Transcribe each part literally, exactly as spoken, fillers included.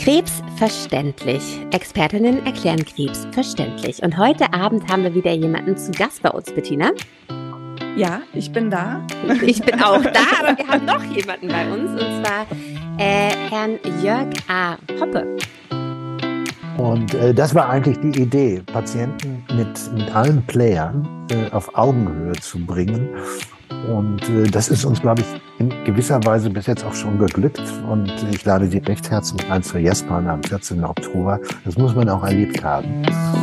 Krebs verständlich. Expertinnen erklären Krebs verständlich. Und heute Abend haben wir wieder jemanden zu Gast bei uns, Bettina. Ja, ich bin da. Ich bin auch da, aber wir haben noch jemanden bei uns, und zwar äh, Herrn Jörg A. Hoppe. Und äh, das war eigentlich die Idee, Patienten mit, mit allen Playern äh, auf Augenhöhe zu bringen. Und äh, das ist uns, glaube ich, in gewisser Weise bis jetzt auch schon geglückt. Und ich lade Sie recht herzlich ein zur Jespan am vierzehnten Oktober. Das muss man auch erlebt haben.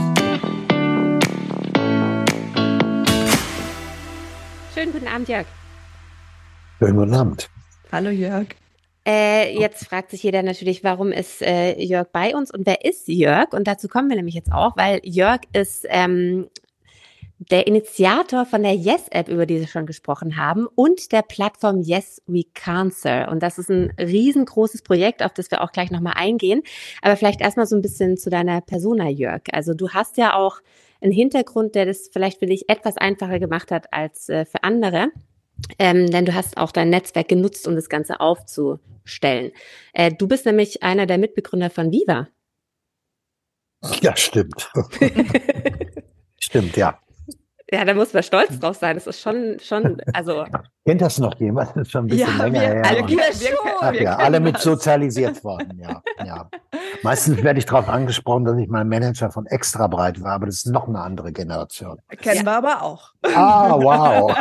Schönen guten Abend, Jörg. Schönen guten Abend. Hallo, Jörg. Äh, jetzt fragt sich jeder natürlich, warum ist äh, Jörg bei uns und wer ist Jörg? Und dazu kommen wir nämlich jetzt auch, weil Jörg ist ähm, der Initiator von der Yes-App, über die Sie schon gesprochen haben, und der Plattform Yes We Cancer. Und das ist ein riesengroßes Projekt, auf das wir auch gleich nochmal eingehen. Aber vielleicht erstmal so ein bisschen zu deiner Persona, Jörg. Also du hast ja auch einen Hintergrund, der das vielleicht für dich etwas einfacher gemacht hat als äh, für andere. Ähm, denn du hast auch dein Netzwerk genutzt, um das Ganze aufzustellen. Äh, du bist nämlich einer der Mitbegründer von Viva. Ja, stimmt. Stimmt, ja. Ja, da muss man stolz drauf sein. Das ist schon, schon, also. Kennt das noch jemand? Das ist schon ein bisschen ja, länger wir, her. alle, Und, wir, wir, ach, wir ja, alle mit das. sozialisiert worden, ja, ja. Meistens werde ich darauf angesprochen, dass ich mal Manager von Extrabreit war, aber das ist noch eine andere Generation. Kennen ja. wir aber auch. Ah, wow.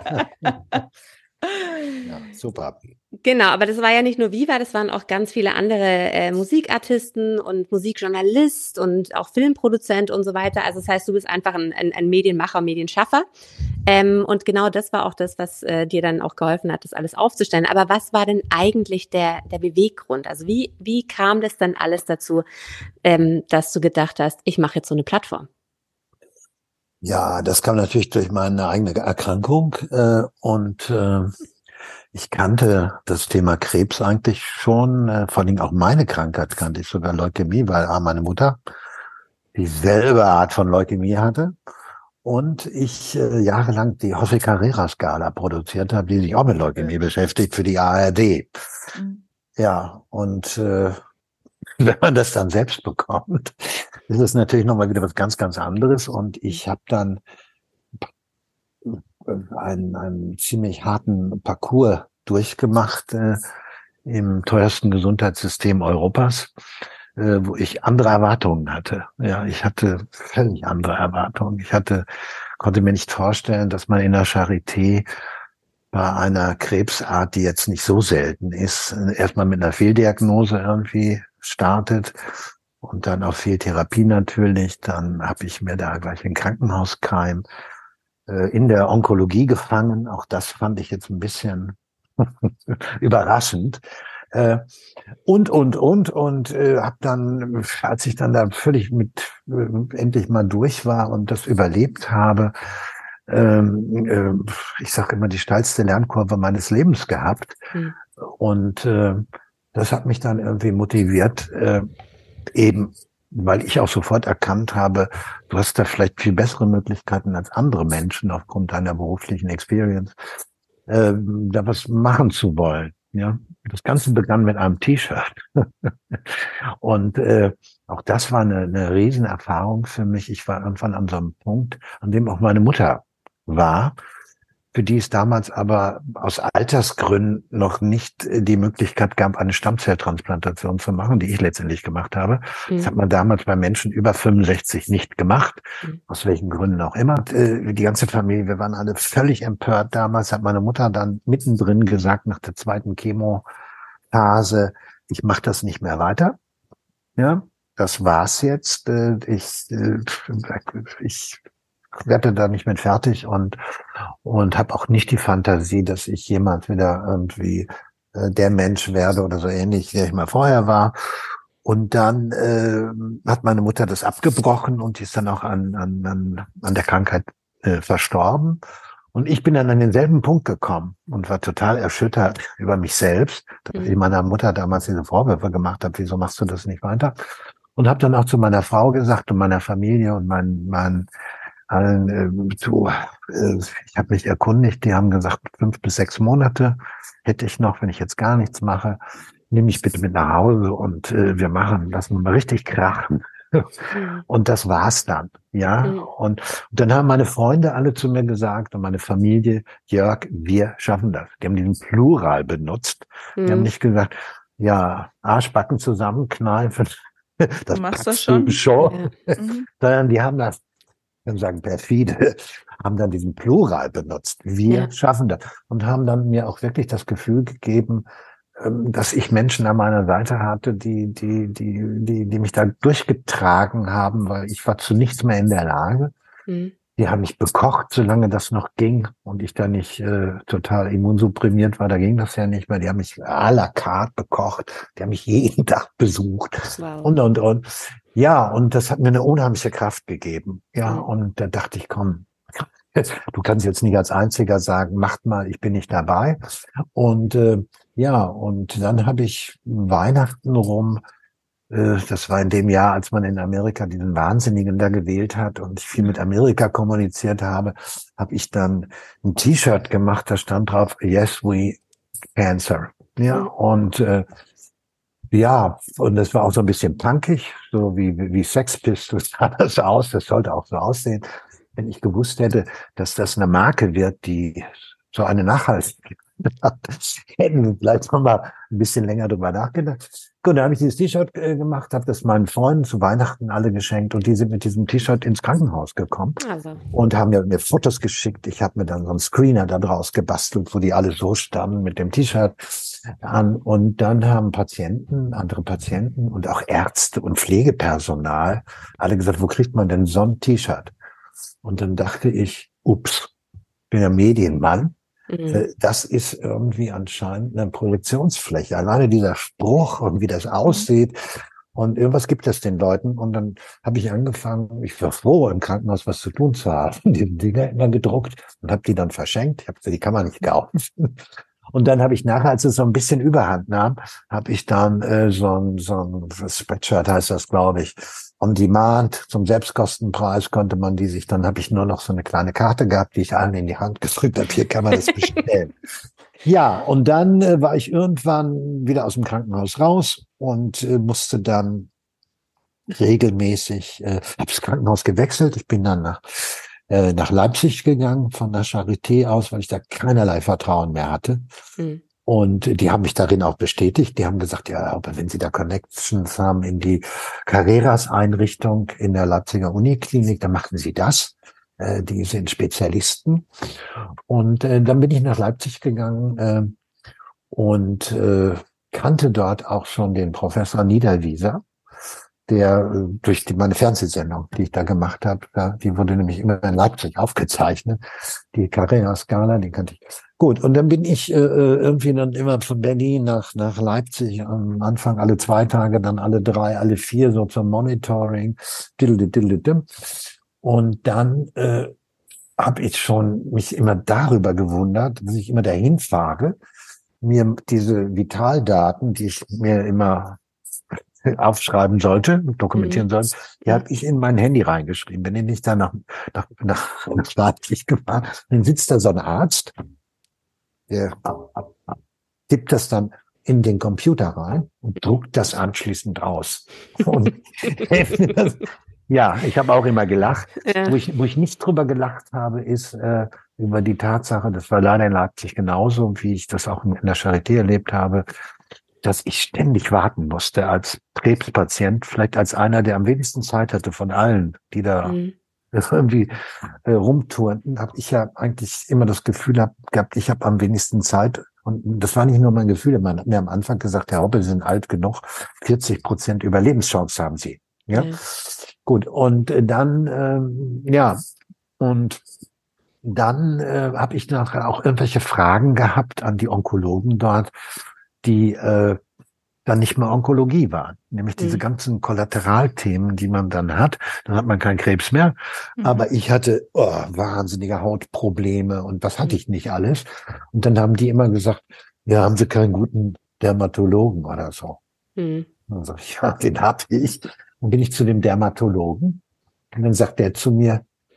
Ja, super. Genau, aber das war ja nicht nur Viva, das waren auch ganz viele andere äh, Musikartisten und Musikjournalist und auch Filmproduzent und so weiter. Also das heißt, du bist einfach ein, ein, ein Medienmacher, Medienschaffer. Ähm, und genau das war auch das, was äh, dir dann auch geholfen hat, das alles aufzustellen. Aber was war denn eigentlich der, der Beweggrund? Also wie, wie kam das dann alles dazu, ähm, dass du gedacht hast, ich mache jetzt so eine Plattform? Ja, das kam natürlich durch meine eigene Erkrankung äh, und äh, ich kannte das Thema Krebs eigentlich schon, äh, vor allem auch meine Krankheit kannte ich, sogar Leukämie, weil A, meine Mutter dieselbe Art von Leukämie hatte und ich äh, jahrelang die José Carrera Skala produziert habe, die sich auch mit Leukämie beschäftigt für die A R D. Mhm. Ja, und äh, wenn man das dann selbst bekommt, ist es natürlich nochmal wieder was ganz, ganz anderes. Und ich habe dann einen, einen ziemlich harten Parcours durchgemacht äh, im teuersten Gesundheitssystem Europas, äh, wo ich andere Erwartungen hatte. Ja, ich hatte völlig andere Erwartungen. Ich hatte, konnte mir nicht vorstellen, dass man in der Charité bei einer Krebsart, die jetzt nicht so selten ist, erstmal mit einer Fehldiagnose irgendwie startet und dann auch Fehltherapie natürlich. Dann habe ich mir da gleich einen Krankenhauskeim äh, in der Onkologie gefangen. Auch das fand ich jetzt ein bisschen überraschend. Äh, und, und, und, und äh, habe dann, als ich dann da völlig mit äh, endlich mal durch war und das überlebt habe, ähm, äh, ich sage immer, die steilste Lernkurve meines Lebens gehabt. Mhm. Und äh, das hat mich dann irgendwie motiviert, äh, eben, weil ich auch sofort erkannt habe, du hast da vielleicht viel bessere Möglichkeiten als andere Menschen aufgrund deiner beruflichen Experience, äh, da was machen zu wollen. Ja, das Ganze begann mit einem T-Shirt. Und äh, auch das war eine, eine Riesenerfahrung für mich. Ich war irgendwann an so einem Punkt, an dem auch meine Mutter war, für die es damals aber aus Altersgründen noch nicht die Möglichkeit gab, eine Stammzelltransplantation zu machen, die ich letztendlich gemacht habe. Mhm. Das hat man damals bei Menschen über fünfundsechzig nicht gemacht, mhm. aus welchen Gründen auch immer. Die ganze Familie, wir waren alle völlig empört. Damals hat meine Mutter dann mittendrin gesagt, nach der zweiten Chemophase, ich mache das nicht mehr weiter. Ja, das war's jetzt. Ich, ich werde da nicht mehr fertig und und habe auch nicht die Fantasie, dass ich jemand wieder irgendwie äh, der Mensch werde oder so ähnlich, wie ich mal vorher war. Und dann äh, hat meine Mutter das abgebrochen und die ist dann auch an an an, an der Krankheit äh, verstorben. Und ich bin dann an denselben Punkt gekommen und war total erschüttert über mich selbst, dass ich meiner Mutter damals diese Vorwürfe gemacht habe, wieso machst du das nicht weiter? Und habe dann auch zu meiner Frau gesagt und meiner Familie und meinen meinen allen äh, zu, äh, ich habe mich erkundigt, die haben gesagt, fünf bis sechs Monate hätte ich noch, wenn ich jetzt gar nichts mache. nimm mich bitte mit nach Hause und äh, wir machen, lassen wir mal richtig krachen. Mhm. Und das war's dann, ja. Mhm. Und, und dann haben meine Freunde alle zu mir gesagt und meine Familie, Jörg, wir schaffen das. Die haben diesen Plural benutzt. Die haben Mhm. nicht gesagt, ja, Arschbacken zusammenkneifen, das machst das packst du schon. schon. Ja. Mhm. Sondern die haben das, ich kann sagen, perfide, haben dann diesen Plural benutzt. Wir Ja. schaffen das. Und haben dann mir auch wirklich das Gefühl gegeben, ähm, dass ich Menschen an meiner Seite hatte, die, die, die, die, die mich da durchgetragen haben, weil ich war zu nichts mehr in der Lage. Mhm. Die haben mich bekocht, solange das noch ging und ich da nicht äh, total immunsupprimiert war. Da ging das ja nicht mehr. Die haben mich à la carte bekocht. Die haben mich jeden Tag besucht Wow. und, und, und. Ja, und das hat mir eine unheimliche Kraft gegeben. Ja, Mhm. und da dachte ich, komm, du kannst jetzt nicht als Einziger sagen, macht mal, ich bin nicht dabei. Und äh, ja, und dann habe ich Weihnachten rum, äh, das war in dem Jahr, als man in Amerika diesen Wahnsinnigen da gewählt hat und ich viel mit Amerika kommuniziert habe, habe ich dann ein T-Shirt gemacht, da stand drauf, Yes, we cancer. Ja, Mhm. und äh, ja, und das war auch so ein bisschen punkig, so wie, wie Sex Pistols sah das aus, das sollte auch so aussehen. Wenn ich gewusst hätte, dass das eine Marke wird, die so eine Nachhaltigkeit hat, hätten wir vielleicht noch mal ein bisschen länger drüber nachgedacht. Gut, dann habe ich dieses T-Shirt äh, gemacht, habe das meinen Freunden zu Weihnachten alle geschenkt und die sind mit diesem T-Shirt ins Krankenhaus gekommen Also. und haben mir, mir Fotos geschickt. Ich habe mir dann so einen Screener da draus gebastelt, wo die alle so standen mit dem T-Shirt an. Und dann haben Patienten, andere Patienten und auch Ärzte und Pflegepersonal alle gesagt, wo kriegt man denn so ein T-Shirt? Und dann dachte ich, ups, ich bin ja Medienmann. Mhm. Das ist irgendwie anscheinend eine Projektionsfläche. Alleine dieser Spruch und wie das aussieht. Und irgendwas gibt es den Leuten. Und dann habe ich angefangen, ich war froh, im Krankenhaus was zu tun zu haben, die Dinger immer gedruckt und habe die dann verschenkt. Ich habe gesagt, die kann man nicht kaufen. Und dann habe ich nachher, als es so ein bisschen Überhand nahm, habe ich dann äh, so ein, so ein Spreadshirt heißt das, glaube ich, on demand zum Selbstkostenpreis konnte man die sich, dann habe ich nur noch so eine kleine Karte gehabt, die ich allen in die Hand gedrückt habe, hier kann man das bestellen. Ja, und dann äh, war ich irgendwann wieder aus dem Krankenhaus raus und äh, musste dann regelmäßig, äh, habe das Krankenhaus gewechselt, ich bin dann nach äh, nach Leipzig gegangen von der Charité aus, weil ich da keinerlei Vertrauen mehr hatte. Mhm. Und die haben mich darin auch bestätigt. Die haben gesagt, ja, aber wenn Sie da Connections haben in die Carreras-Einrichtung in der Leipziger Uniklinik, dann machen Sie das. Äh, die sind Spezialisten. Und äh, dann bin ich nach Leipzig gegangen äh, und äh, kannte dort auch schon den Professor Niederwieser, der äh, durch die, meine Fernsehsendung, die ich da gemacht habe, da, die wurde nämlich immer in Leipzig aufgezeichnet, die Carrera-Skala, die kannte ich. Gut, und dann bin ich äh, irgendwie dann immer von Berlin nach nach Leipzig, am Anfang alle zwei Tage, dann alle drei, alle vier, so zum Monitoring. Und dann äh, habe ich schon mich immer darüber gewundert, dass ich immer dahin fahre, mir diese Vitaldaten, die ich mir immer aufschreiben sollte, dokumentieren Mhm. sollte, die habe ich in mein Handy reingeschrieben. Bin ich nicht da nach, nach, nach, nach Leipzig gefahren, dann sitzt da so ein Arzt, der tippt das dann in den Computer rein und druckt das anschließend aus. Und ja, ich habe auch immer gelacht. Ja. Wo ich, wo ich nicht drüber gelacht habe, ist äh, über die Tatsache, das war leider in Leipzig genauso, wie ich das auch in der Charité erlebt habe, dass ich ständig warten musste als Krebspatient, vielleicht als einer, der am wenigsten Zeit hatte von allen, die da Mhm. irgendwie äh, rumtouren, habe ich ja eigentlich immer das Gefühl hab, gehabt, ich habe am wenigsten Zeit. Und das war nicht nur mein Gefühl, man hat mir am Anfang gesagt, Herr Hoppe, Sie sind alt genug, vierzig Prozent Überlebenschance haben Sie. Ja, Ja. gut. Und äh, dann, ähm, ja, und dann äh, habe ich nachher auch irgendwelche Fragen gehabt an die Onkologen dort, die äh, dann nicht mehr Onkologie waren. Nämlich diese Mhm. ganzen Kollateralthemen, die man dann hat. Dann hat man keinen Krebs mehr. Mhm. Aber ich hatte oh, wahnsinnige Hautprobleme und was hatte ich nicht alles. Und dann haben die immer gesagt, ja, haben Sie keinen guten Dermatologen oder so. Mhm. Und dann sag ich, ja, den hab ich. Dann bin ich zu dem Dermatologen und dann sagt der zu mir,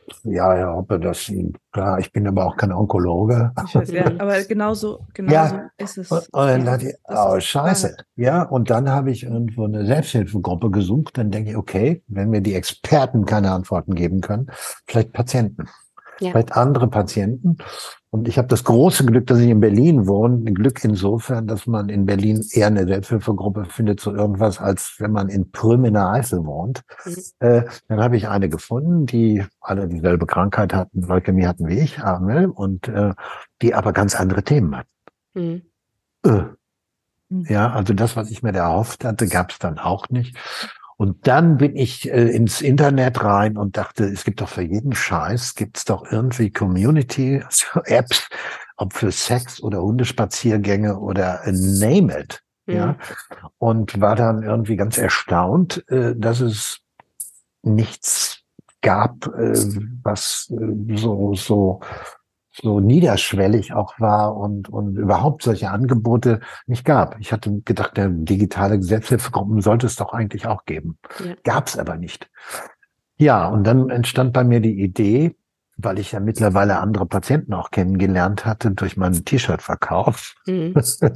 Ja, ja, ob er das, klar, ich bin aber auch kein Onkologe. Ich weiß, ja, aber genauso, genauso Ja, ist und, es. und dann Ja, dachte ich, das oh, ist scheiße. Wahrheit. Ja, und dann habe ich irgendwo eine Selbsthilfegruppe gesucht. Dann denke ich, okay, wenn mir die Experten keine Antworten geben können, vielleicht Patienten. Ja. Vielleicht andere Patienten. Und ich habe das große Glück, dass ich in Berlin wohne. Ein Glück insofern, dass man in Berlin eher eine Selbsthilfegruppe findet, so irgendwas, als wenn man in Prüm in der Eifel wohnt. Mhm. Äh, dann habe ich eine gefunden, die alle dieselbe Krankheit hatten, Leukämie hatten wie ich, A M L, und äh, die aber ganz andere Themen hatten. Mhm. Äh, Mhm. ja, also das, was ich mir da erhofft hatte, gab es dann auch nicht. Und dann bin ich äh, ins Internet rein und dachte, es gibt doch für jeden Scheiß, gibt es doch irgendwie Community, also Apps, ob für Sex oder Hundespaziergänge oder äh, name it. Mhm. Ja, und war dann irgendwie ganz erstaunt, äh, dass es nichts gab, äh, was äh, so, so so niederschwellig auch war und, und überhaupt solche Angebote nicht gab. Ich hatte gedacht, der digitale Selbsthilfegruppen sollte es doch eigentlich auch geben. Ja. Gab es aber nicht. Ja, und dann entstand bei mir die Idee, weil ich ja mittlerweile andere Patienten auch kennengelernt hatte durch meinen T-Shirt-Verkauf. Mhm.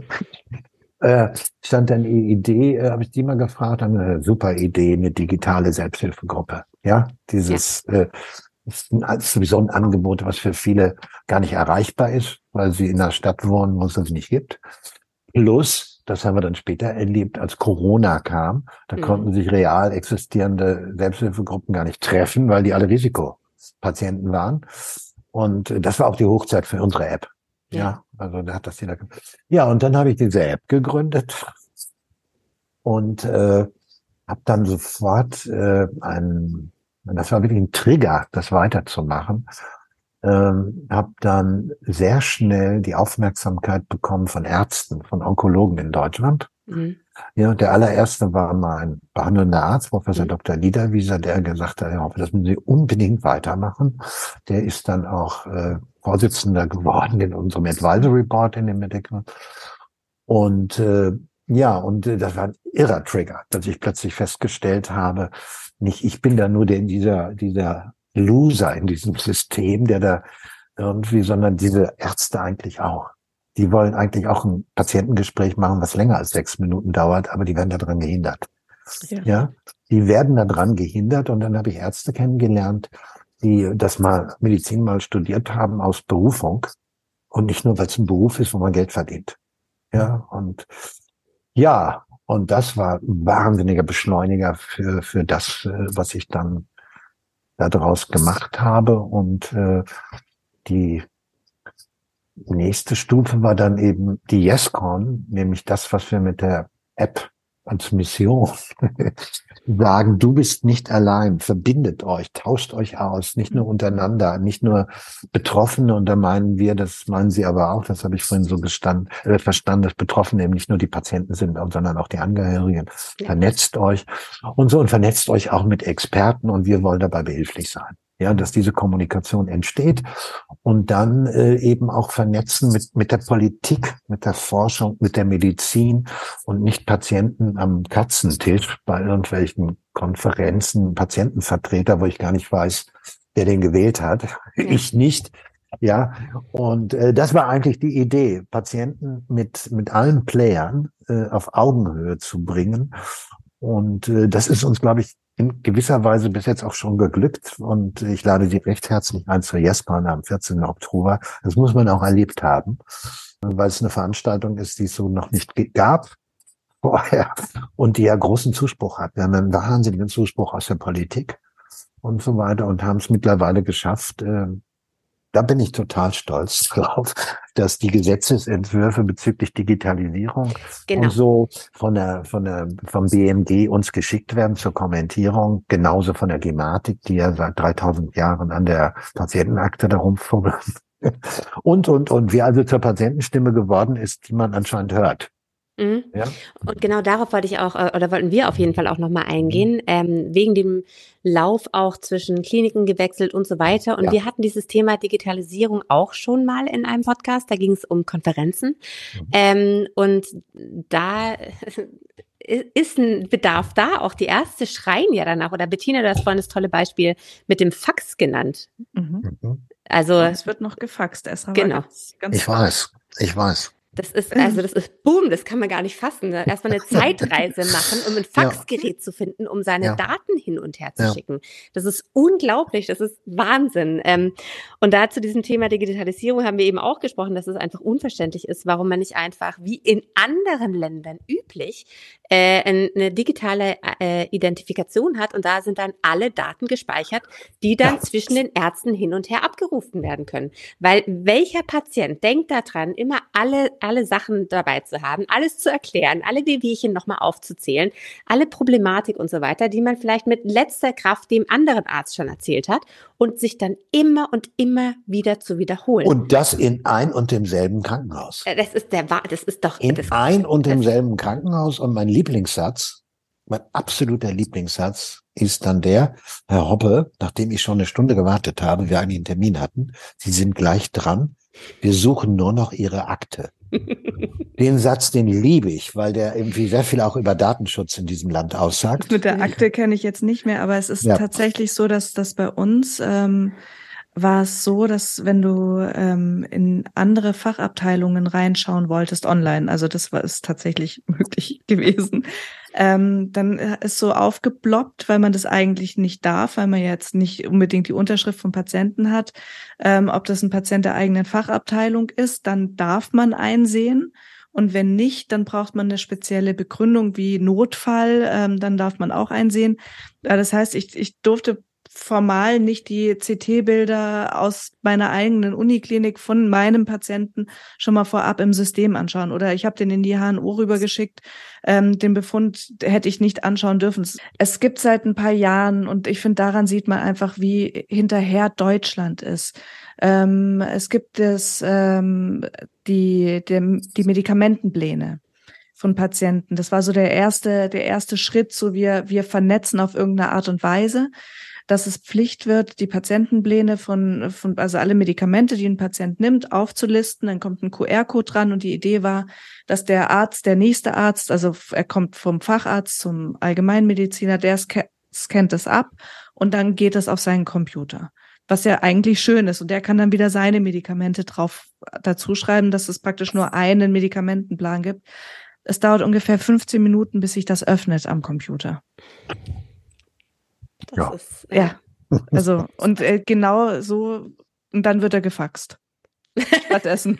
äh, stand dann die Idee, äh, habe ich die mal gefragt, eine super Idee, eine digitale Selbsthilfegruppe. Ja, dieses ja. Äh, ist ein, ist sowieso ein Angebot, was für viele gar nicht erreichbar ist, weil sie in einer Stadt wohnen, wo es das nicht gibt. Plus, das haben wir dann später erlebt, als Corona kam, da Mhm. konnten sich real existierende Selbsthilfegruppen gar nicht treffen, weil die alle Risikopatienten waren. Und das war auch die Hochzeit für unsere App. Ja, ja, also da hat das jeder. Ja, und dann habe ich diese App gegründet und äh, habe dann sofort äh, einen, das war wirklich ein Trigger, das weiterzumachen. Ähm, habe dann sehr schnell die Aufmerksamkeit bekommen von Ärzten, von Onkologen in Deutschland. Mhm. Ja, der allererste war mein behandelnder Arzt, Professor mhm. Doktor Niederwieser, der gesagt hat, ja, das müssen Sie unbedingt weitermachen. Der ist dann auch äh, Vorsitzender geworden in unserem Advisory Board in dem Medical. Und äh, ja, und äh, das war ein irrer Trigger, dass ich plötzlich festgestellt habe, nicht ich bin da nur der, dieser, dieser Loser in diesem System, der da irgendwie, sondern diese Ärzte eigentlich auch. Die wollen eigentlich auch ein Patientengespräch machen, was länger als sechs Minuten dauert, aber die werden daran gehindert. Ja, ja? Die werden daran gehindert und dann habe ich Ärzte kennengelernt, die das mal Medizin mal studiert haben aus Berufung und nicht nur, weil es ein Beruf ist, wo man Geld verdient. Ja, und ja, und das war ein wahnsinniger Beschleuniger für, für das, was ich dann daraus gemacht habe. Und äh, die nächste Stufe war dann eben die YesCon, nämlich das, was wir mit der App als Mission sagen, du bist nicht allein, verbindet euch, tauscht euch aus, nicht nur untereinander, nicht nur Betroffene, und da meinen wir, das meinen sie aber auch, das habe ich vorhin so gestand, äh, verstanden, dass Betroffene eben nicht nur die Patienten sind, sondern auch die Angehörigen. Ja. Vernetzt euch und so und vernetzt euch auch mit Experten und wir wollen dabei behilflich sein. Ja, dass diese Kommunikation entsteht und dann äh, eben auch vernetzen mit mit der Politik, mit der Forschung, mit der Medizin und nicht Patienten am Katzentisch bei irgendwelchen Konferenzen, Patientenvertreter, wo ich gar nicht weiß, wer den gewählt hat. Ja. Ich nicht. Ja, und äh, das war eigentlich die Idee, Patienten mit mit allen Playern äh, auf Augenhöhe zu bringen. Und äh, das ist uns, glaube ich, in gewisser Weise bis jetzt auch schon geglückt. Und ich lade Sie recht herzlich ein zur YesCon am vierzehnten Oktober. Das muss man auch erlebt haben, weil es eine Veranstaltung ist, die es so noch nicht gab vorher und die ja großen Zuspruch hat. Wir haben einen wahnsinnigen Zuspruch aus der Politik und so weiter und haben es mittlerweile geschafft. Äh, da bin ich total stolz drauf, dass die Gesetzesentwürfe bezüglich Digitalisierung genau. und so von der, von der, vom B M G uns geschickt werden zur Kommentierung, genauso von der Gematik, die ja seit dreitausend Jahren an der Patientenakte da rumfummeln. Und, und, und, wie also zur Patientenstimme geworden ist, die man anscheinend hört. Mhm. Ja. Und genau darauf wollte ich auch, oder wollten wir auf jeden Fall auch nochmal eingehen, ähm, wegen dem Lauf auch zwischen Kliniken gewechselt und so weiter. Und ja. wir hatten dieses Thema Digitalisierung auch schon mal in einem Podcast, da ging es um Konferenzen. Mhm. Ähm, und da ist ein Bedarf da. Auch die Ärzte schreien ja danach. Oder Bettina, du hast vorhin das tolle Beispiel mit dem Fax genannt. Mhm. Also es wird noch gefaxt. Esra genau. Ganz, ganz ich weiß, ich weiß. Das ist, also das ist Boom, das kann man gar nicht fassen. Ne? Erstmal eine Zeitreise machen, um ein Faxgerät ja. zu finden, um seine ja. Daten hin und her zu ja. schicken. Das ist unglaublich, das ist Wahnsinn. Ähm, und da zu diesem Thema Digitalisierung haben wir eben auch gesprochen, dass es einfach unverständlich ist, warum man nicht einfach, wie in anderen Ländern üblich, äh, eine digitale äh, Identifikation hat und da sind dann alle Daten gespeichert, die dann ja. zwischen den Ärzten hin und her abgerufen werden können. Weil welcher Patient denkt daran, immer alle alle Sachen dabei zu haben, alles zu erklären, alle Wehwehchen nochmal aufzuzählen, alle Problematik und so weiter, die man vielleicht mit letzter Kraft dem anderen Arzt schon erzählt hat und sich dann immer und immer wieder zu wiederholen. Und das in ein und demselben Krankenhaus. Das ist der, das ist doch in das, ein und demselben Krankenhaus. Und mein Lieblingssatz, mein absoluter Lieblingssatz ist dann der: Herr Hoppe, nachdem ich schon eine Stunde gewartet habe, wir eigentlich einen Termin hatten, Sie sind gleich dran. Wir suchen nur noch Ihre Akte. Den Satz, den liebe ich, weil der irgendwie sehr viel auch über Datenschutz in diesem Land aussagt. Mit der Akte kenne ich jetzt nicht mehr, aber es ist ja. tatsächlich so, dass das bei uns ähm, war es so, dass wenn du ähm, in andere Fachabteilungen reinschauen wolltest online, also das war ist tatsächlich möglich gewesen, ähm, dann ist so aufgeploppt, weil man das eigentlich nicht darf, weil man jetzt nicht unbedingt die Unterschrift vom Patienten hat, ähm, ob das ein Patient der eigenen Fachabteilung ist, dann darf man einsehen. Und wenn nicht, dann braucht man eine spezielle Begründung wie Notfall, ähm, dann darf man auch einsehen. Das heißt, ich, ich durfte formal nicht die C T-Bilder aus meiner eigenen Uniklinik von meinem Patienten schon mal vorab im System anschauen. Oder ich habe den in die H N O rübergeschickt. Ähm, den Befund hätte ich nicht anschauen dürfen. Es gibt seit ein paar Jahren und ich finde, daran sieht man einfach, wie hinterher Deutschland ist. Ähm, es gibt es ähm, die, die, die Medikamentenpläne von Patienten. Das war so der erste, der erste Schritt, so wir, wir vernetzen auf irgendeine Art und Weise, dass es Pflicht wird, die Patientenpläne von, von, also alle Medikamente, die ein Patient nimmt, aufzulisten. Dann kommt ein Q R-Code dran und die Idee war, dass der Arzt, der nächste Arzt, also er kommt vom Facharzt zum Allgemeinmediziner, der sc- scannt es ab und dann geht es auf seinen Computer. Was ja eigentlich schön ist. Und der kann dann wieder seine Medikamente drauf dazu schreiben, dass es praktisch nur einen Medikamentenplan gibt. Es dauert ungefähr fünfzehn Minuten, bis sich das öffnet am Computer. Das ja. ist, äh, ja, also und äh, genau so, und dann wird er gefaxt. Stattdessen.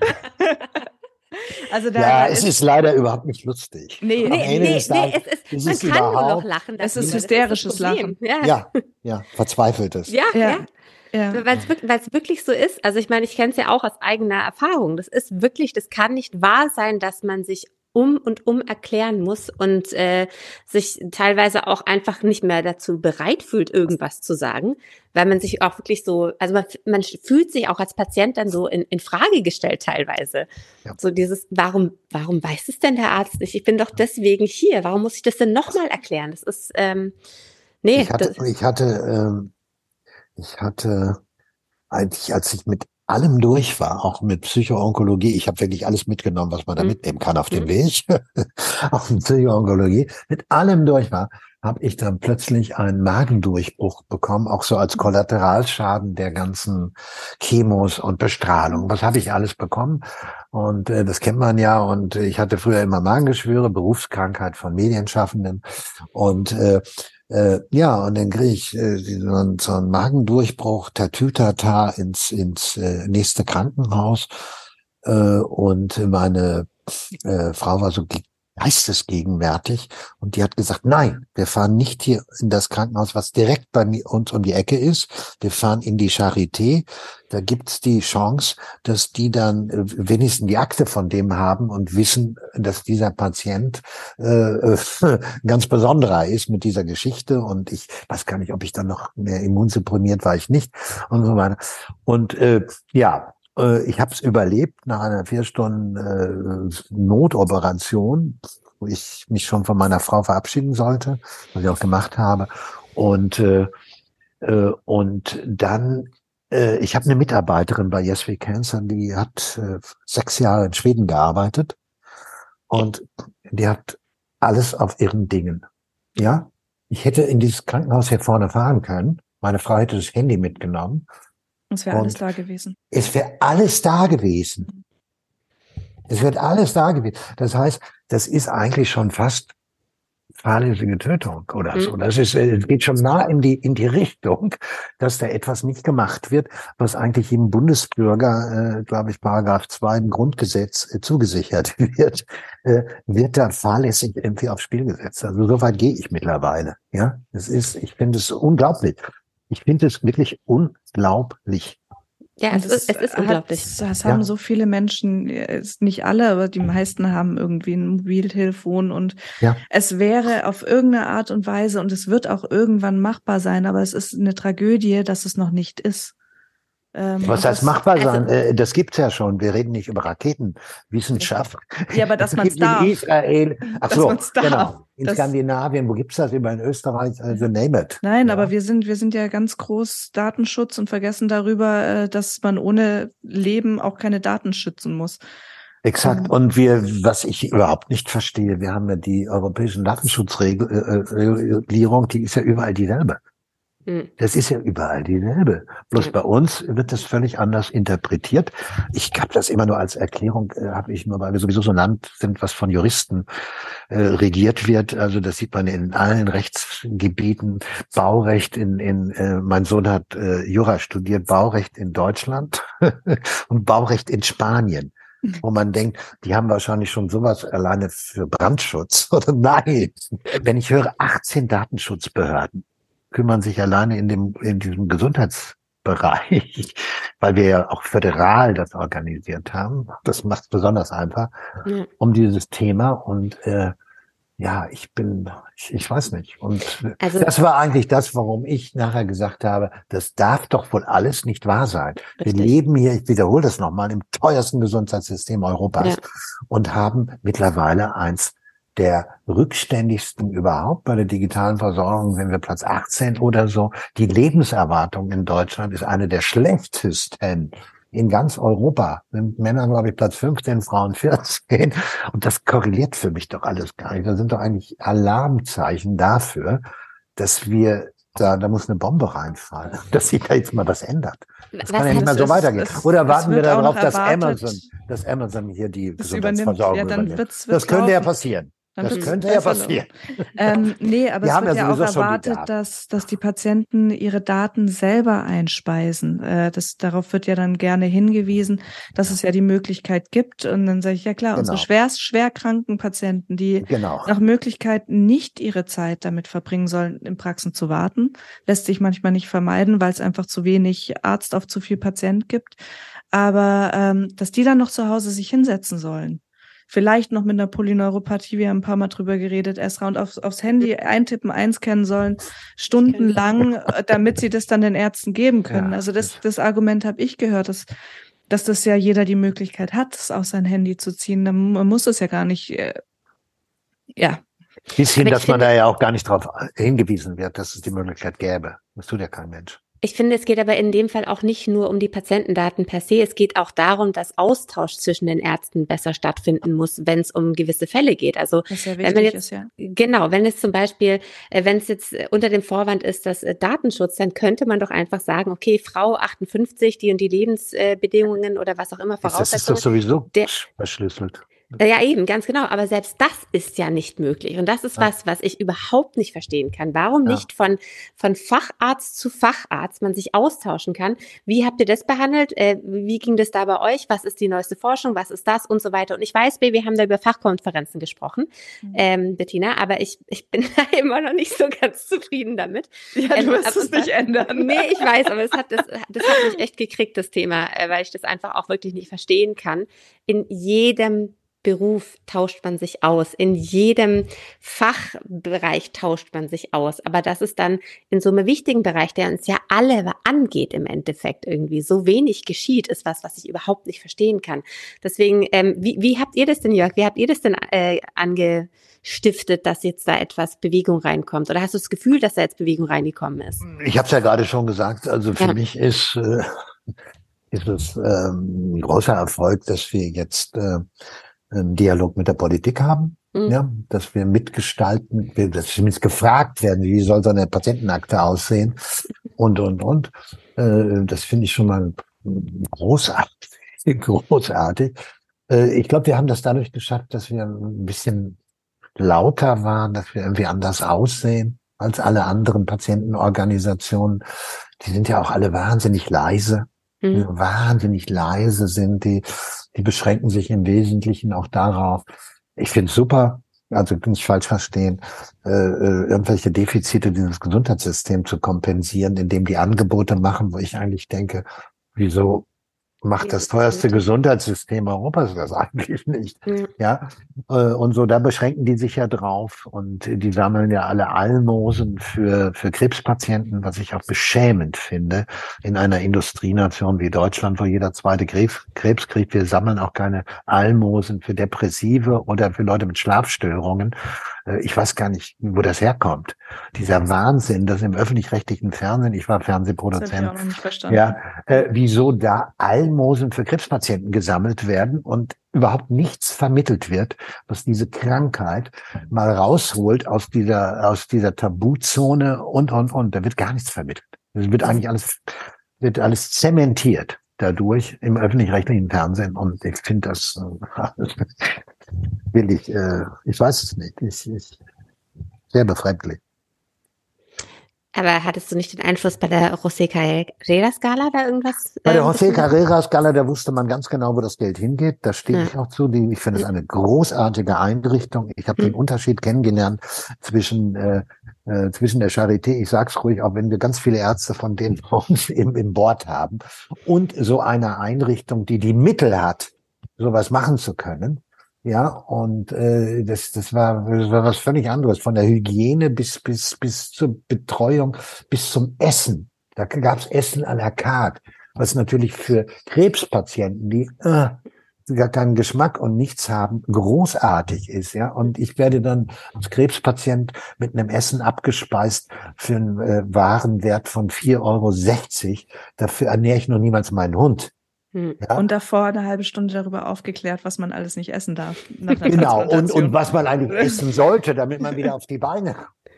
Also da, ja, da es ist, ist leider überhaupt nicht lustig. Nee, Am nee, Ende nee, des Tages, nee es ist, man kann nur noch lachen. Es ist hysterisches ist Lachen. Ja, ja, ja, verzweifeltes. Ja, ja. ja. Ja. Weil es wirklich, wirklich so ist. Also ich meine, ich kenne es ja auch aus eigener Erfahrung. Das ist wirklich, das kann nicht wahr sein, dass man sich um und um erklären muss und äh, sich teilweise auch einfach nicht mehr dazu bereit fühlt, irgendwas zu sagen, weil man sich auch wirklich so, also man, man fühlt sich auch als Patient dann so in, in Frage gestellt teilweise. Ja. So dieses, warum, warum weiß es denn der Arzt nicht? Ich bin doch deswegen hier. Warum muss ich das denn nochmal erklären? Das ist, ähm, nee. Ich hatte, das, ich hatte, ähm, ich hatte eigentlich, als ich mit allem durch war, auch mit Psychoonkologie. Ich habe wirklich alles mitgenommen, was man da mitnehmen kann auf dem Weg. Auf Psychoonkologie. Mit allem durch war, habe ich dann plötzlich einen Magendurchbruch bekommen, auch so als Kollateralschaden der ganzen Chemos und Bestrahlung. Was habe ich alles bekommen? Und äh, das kennt man ja. Und ich hatte früher immer Magengeschwüre, Berufskrankheit von Medienschaffenden. Und äh, Äh, ja, und dann kriege ich äh, so, so einen Magendurchbruch, Tatütata ins ins äh, nächste Krankenhaus. Äh, und meine äh, Frau war so geistesgegenwärtig und die hat gesagt, nein, wir fahren nicht hier in das Krankenhaus, was direkt bei mir, uns um die Ecke ist. Wir fahren in die Charité. Da gibt's die Chance, dass die dann äh, wenigstens die Akte von dem haben und wissen, dass dieser Patient äh, ganz besonderer ist mit dieser Geschichte. Und ich weiß gar nicht, ob ich dann noch mehr immunsupprimiert war, ich nicht und so weiter. Und äh, ja, ich habe es überlebt nach einer vier Stunden äh, Notoperation, wo ich mich schon von meiner Frau verabschieden sollte, was ich auch gemacht habe. Und äh, äh, und dann, äh, ich habe eine Mitarbeiterin bei Yes We Cancer, die hat äh, sechs Jahre in Schweden gearbeitet und die hat alles auf irren Dingen. Ja, ich hätte in dieses Krankenhaus hier vorne fahren können. Meine Frau hätte das Handy mitgenommen. Es wäre alles da gewesen. Es wäre alles da gewesen. Es wird alles da gewesen. Das heißt, das ist eigentlich schon fast fahrlässige Tötung oder so. Das ist, es geht schon nah in die, in die Richtung, dass da etwas nicht gemacht wird, was eigentlich jedem Bundesbürger, äh, glaube ich, Paragraph zwei im Grundgesetz äh, zugesichert wird, äh, wird da fahrlässig irgendwie aufs Spiel gesetzt. Also so weit gehe ich mittlerweile. Ja, es ist, ich finde es unglaublich. Ich finde es wirklich unglaublich. Ja, es, es ist, es ist unglaublich. Hat, das haben ja. so viele Menschen, nicht alle, aber die meisten haben irgendwie ein Mobiltelefon und ja. es wäre auf irgendeine Art und Weise und es wird auch irgendwann machbar sein, aber es ist eine Tragödie, dass es noch nicht ist. Ähm, Was heißt machbar sein? Also, das gibt's ja schon. Wir reden nicht über Raketenwissenschaft. Ja, aber dass man es darf. In Israel, ach so, genau. In das, Skandinavien, wo gibt's das? Über in Österreich, also name it. Nein, ja. aber wir sind, wir sind ja ganz groß Datenschutz und vergessen darüber, dass man ohne Leben auch keine Daten schützen muss. Exakt. Und wir, was ich überhaupt nicht verstehe, wir haben ja die europäischen Datenschutzregulierung, die ist ja überall dieselbe. Das ist ja überall dieselbe. Bloß ja. bei uns wird das völlig anders interpretiert. Ich habe das immer nur als Erklärung, äh, habe ich nur, weil wir sowieso so ein Land sind, was von Juristen äh, regiert wird. Also das sieht man in allen Rechtsgebieten. Baurecht in, in äh, mein Sohn hat äh, Jura studiert, Baurecht in Deutschland und Baurecht in Spanien. Wo man denkt, die haben wahrscheinlich schon sowas alleine für Brandschutz. Oder nein, wenn ich höre, achtzehn Datenschutzbehörden kümmern sich alleine in dem, in diesem Gesundheitsbereich, weil wir ja auch föderal das organisiert haben. Das macht es besonders einfach, ja. um dieses Thema. Und äh, ja, ich bin, ich, ich weiß nicht. Und also, das war eigentlich das, warum ich nachher gesagt habe, das darf doch wohl alles nicht wahr sein. Richtig. Wir leben hier, ich wiederhole das nochmal, im teuersten Gesundheitssystem Europas ja. und haben mittlerweile eins der rückständigsten überhaupt bei der digitalen Versorgung, wenn wir Platz achtzehn oder so. Die Lebenserwartung in Deutschland ist eine der schlechtesten in ganz Europa. Sind Männer, glaube ich, Platz fünfzehn, Frauen vierzehn. Und das korreliert für mich doch alles gar nicht. Da sind doch eigentlich Alarmzeichen dafür, dass wir da, da muss eine Bombe reinfallen, dass sich da jetzt mal was ändert. Das was kann ja nicht mehr so weitergehen. Es, Oder warten wir darauf, dass Amazon, dass Amazon hier die Gesundheitsversorgung übernimmt. Ja, dann übernimmt. Wird's, wird's das könnte ja passieren. Dann das könnte ja passieren. Ähm, nee, aber die es wird ja, ja auch erwartet, dass, dass die Patienten ihre Daten selber einspeisen. Äh, das, darauf wird ja dann gerne hingewiesen, dass es ja die Möglichkeit gibt. Und dann sage ich, ja klar, genau. unsere schwerst schwerkranken Patienten, die genau. nach Möglichkeit nicht ihre Zeit damit verbringen sollen, in Praxen zu warten, lässt sich manchmal nicht vermeiden, weil es einfach zu wenig Arzt auf zu viel Patient gibt. Aber ähm, dass die dann noch zu Hause sich hinsetzen sollen. Vielleicht noch mit einer Polyneuropathie, wir haben ein paar Mal drüber geredet, Esra, und aufs, aufs Handy eintippen, einscannen sollen, stundenlang, damit sie das dann den Ärzten geben können. Ja, also das, das Argument habe ich gehört, dass, dass das ja jeder die Möglichkeit hat, das aus sein Handy zu ziehen. Man muss das ja gar nicht, äh, ja. Bis hin, dass man da ja auch gar nicht darauf hingewiesen wird, dass es die Möglichkeit gäbe. Das tut ja kein Mensch. Ich finde, es geht aber in dem Fall auch nicht nur um die Patientendaten per se. Es geht auch darum, dass Austausch zwischen den Ärzten besser stattfinden muss, wenn es um gewisse Fälle geht. Also was sehr wichtig wenn man jetzt, ist, ja. Genau, wenn es zum Beispiel, wenn es jetzt unter dem Vorwand ist, dass Datenschutz, dann könnte man doch einfach sagen, okay, Frau achtundfünfzig, die und die Lebensbedingungen oder was auch immer Voraussetzungen. Das ist doch sowieso der, verschlüsselt. Ja, eben, ganz genau. Aber selbst das ist ja nicht möglich. Und das ist ja. was, was ich überhaupt nicht verstehen kann. Warum ja. nicht von, von Facharzt zu Facharzt man sich austauschen kann? Wie habt ihr das behandelt? Äh, wie ging das da bei euch? Was ist die neueste Forschung? Was ist das? Und so weiter. Und ich weiß, wir haben da über Fachkonferenzen gesprochen, mhm. ähm, Bettina, aber ich, ich bin da immer noch nicht so ganz zufrieden damit. Ja, du wirst ähm, es nicht ändern. Nee, ich weiß, aber das hat, das, das hat mich echt gekriegt, das Thema, äh, weil ich das einfach auch wirklich nicht verstehen kann. In jedem Beruf tauscht man sich aus, in jedem Fachbereich tauscht man sich aus, aber das ist dann in so einem wichtigen Bereich, der uns ja alle angeht im Endeffekt irgendwie, so wenig geschieht, ist was, was ich überhaupt nicht verstehen kann. Deswegen, ähm, wie, wie habt ihr das denn, Jörg, wie habt ihr das denn äh, angestiftet, dass jetzt da etwas Bewegung reinkommt? Oder hast du das Gefühl, dass da jetzt Bewegung reingekommen ist? Ich habe es ja gerade schon gesagt, also für ja. mich ist, äh, ist es ähm, ein großer Erfolg, dass wir jetzt äh, einen Dialog mit der Politik haben, mhm. ja, dass wir mitgestalten, dass wir zumindest gefragt werden, wie soll so eine Patientenakte aussehen und, und, und. Äh, das finde ich schon mal großartig, großartig. Äh, ich glaube, wir haben das dadurch geschafft, dass wir ein bisschen lauter waren, dass wir irgendwie anders aussehen als alle anderen Patientenorganisationen. Die sind ja auch alle wahnsinnig leise, mhm. die wahnsinnig leise sind. Die, die beschränken sich im Wesentlichen auch darauf. Ich finde es super, also nicht falsch verstehen, äh, irgendwelche Defizite dieses Gesundheitssystems zu kompensieren, indem die Angebote machen, wo ich eigentlich denke, wieso macht das teuerste Gesundheitssystem Europas das eigentlich nicht? Mhm. Ja, und so, da beschränken die sich ja drauf und die sammeln ja alle Almosen für, für Krebspatienten, was ich auch beschämend finde in einer Industrienation wie Deutschland, wo jeder zweite Krebs, Krebs kriegt. Wir sammeln auch keine Almosen für Depressive oder für Leute mit Schlafstörungen. Ich weiß gar nicht, wo das herkommt. Dieser Wahnsinn, dass im öffentlich-rechtlichen Fernsehen, ich war Fernsehproduzent, das hab ich auch noch nicht verstanden. Ja, äh, wieso da Almosen für Krebspatienten gesammelt werden und überhaupt nichts vermittelt wird, was diese Krankheit mal rausholt aus dieser, aus dieser Tabuzone und, und, und. Da wird gar nichts vermittelt. Es wird eigentlich alles, wird alles zementiert dadurch im öffentlich-rechtlichen Fernsehen und ich finde das, will ich, äh, ich weiß es nicht, ich, ich, sehr befremdlich. Aber hattest du nicht den Einfluss bei der José Carreras-Gala da irgendwas? Bei der José Carreras-Gala, da wusste man ganz genau, wo das Geld hingeht. Da stehe ja. ich auch zu. Die, ich finde es eine großartige Einrichtung. Ich habe hm. den Unterschied kennengelernt zwischen äh, äh, zwischen der Charité, ich sag's ruhig, auch wenn wir ganz viele Ärzte von denen bei uns im, im Board haben, und so einer Einrichtung, die die Mittel hat, sowas machen zu können. Ja, und äh, das, das, war, das war was völlig anderes. Von der Hygiene bis bis bis zur Betreuung, bis zum Essen. Da gab's Essen à la carte, was natürlich für Krebspatienten, die äh, gar keinen Geschmack und nichts haben, großartig ist. Ja, und ich werde dann als Krebspatient mit einem Essen abgespeist für einen äh, Warenwert von vier Euro sechzig. Dafür ernähre ich noch niemals meinen Hund. Ja. Und davor eine halbe Stunde darüber aufgeklärt, was man alles nicht essen darf. Genau, und, und was man eigentlich essen sollte, damit man wieder auf die Beine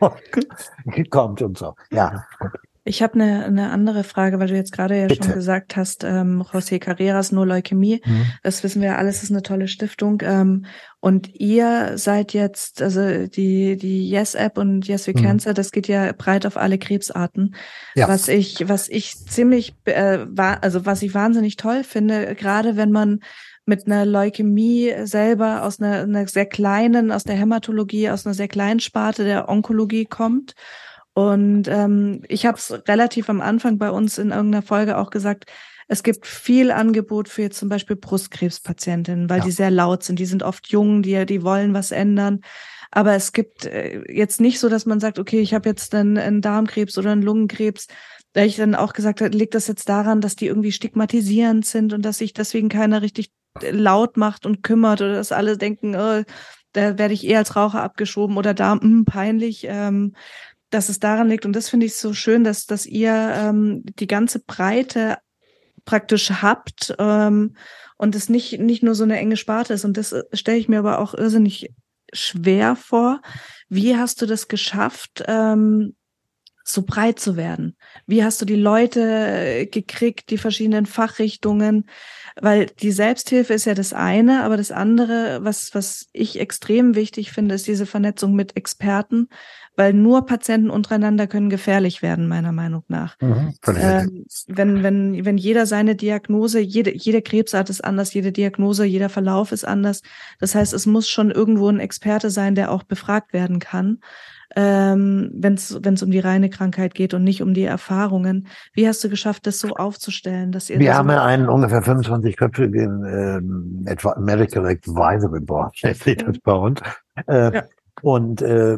kommt und so. Ja. Ich habe eine, eine andere Frage, weil du jetzt gerade ja Bitte. schon gesagt hast, ähm, José Carreras, No Leukämie, mhm. das wissen wir ja alles, ist eine tolle Stiftung. Ähm, und ihr seid jetzt, also die die Yes-App und Yes We mhm. Cancer, das geht ja breit auf alle Krebsarten. Ja. Was ich was ich ziemlich, äh, war, also was ich wahnsinnig toll finde, gerade wenn man mit einer Leukämie selber aus einer, einer sehr kleinen, aus der Hämatologie, aus einer sehr kleinen Sparte der Onkologie kommt. Und ähm, ich habe es relativ am Anfang bei uns in irgendeiner Folge auch gesagt, es gibt viel Angebot für jetzt zum Beispiel Brustkrebspatientinnen, weil ja. die sehr laut sind, die sind oft jung, die die wollen was ändern. Aber es gibt äh, jetzt nicht so, dass man sagt, okay, ich habe jetzt einen, einen Darmkrebs oder einen Lungenkrebs. Da ich dann auch gesagt habe, liegt das jetzt daran, dass die irgendwie stigmatisierend sind und dass sich deswegen keiner richtig laut macht und kümmert oder dass alle denken, oh, da werde ich eher als Raucher abgeschoben oder da, mh, peinlich. Ähm, dass es daran liegt. Und das finde ich so schön, dass, dass ihr ähm, die ganze Breite praktisch habt ähm, und es nicht, nicht nur so eine enge Sparte ist. Und das stelle ich mir aber auch irrsinnig schwer vor. Wie hast du das geschafft, ähm, so breit zu werden? Wie hast du die Leute gekriegt, die verschiedenen Fachrichtungen? Weil die Selbsthilfe ist ja das eine, aber das andere, was, was ich extrem wichtig finde, ist diese Vernetzung mit Experten, weil nur Patienten untereinander können gefährlich werden, meiner Meinung nach. Mhm, ähm, wenn, wenn, wenn jeder seine Diagnose, jede, jede Krebsart ist anders, jede Diagnose, jeder Verlauf ist anders. Das heißt, es muss schon irgendwo ein Experte sein, der auch befragt werden kann, ähm, wenn es wenn es um die reine Krankheit geht und nicht um die Erfahrungen. Wie hast du geschafft, das so aufzustellen, dass ihr? Wir so haben ja einen ungefähr fünfundzwanzig-köpfigen ähm, etwa Medical Advisory Board, steht das bei uns. Äh, ja. Und äh,